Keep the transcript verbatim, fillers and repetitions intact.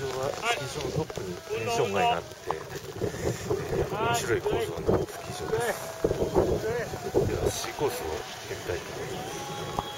場はスキー場のトップにペンション街があって、えー、面白い構造のスキー場です。では C コースを行ってみたいと思います。